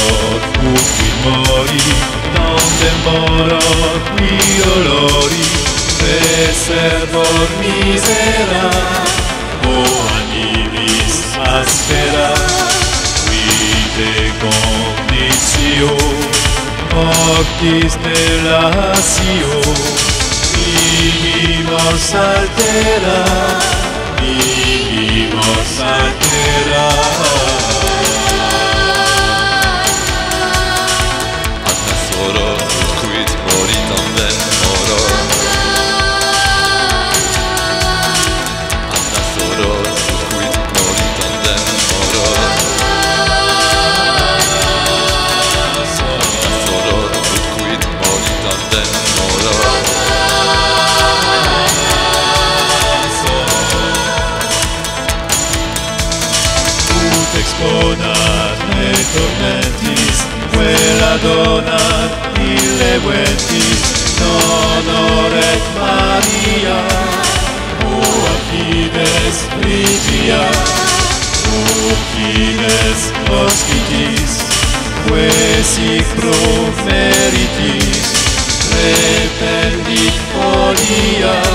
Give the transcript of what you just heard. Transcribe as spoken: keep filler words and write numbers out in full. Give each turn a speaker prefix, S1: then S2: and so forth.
S1: soror, ut mori, tandem moror, qui dolori, reservor misera, o animis aspera, vite conditio, mortis delatio, vivimos altera, vivimos altera. Anna soror, quid mori tandem moror. Anna soror, quid mori tandem moror. Anna soror, quid mori tandem moror. Exponat me tormentis, quella donat ille ventis, non oret Maria, ua fides Ligia, u fides hospitis, quesic pro meritis, rependit folia,